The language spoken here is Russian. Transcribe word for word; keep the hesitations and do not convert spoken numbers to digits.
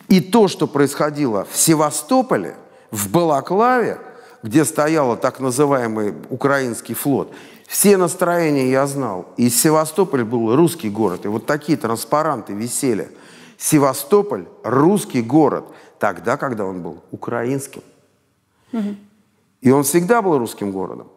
И то, что происходило в Севастополе, в Балаклаве, где стоял так называемый украинский флот, все настроения я знал. И Севастополь был русский город. И вот такие транспаранты висели. Севастополь – русский город. Тогда, когда он был украинским. Угу. И он всегда был русским городом.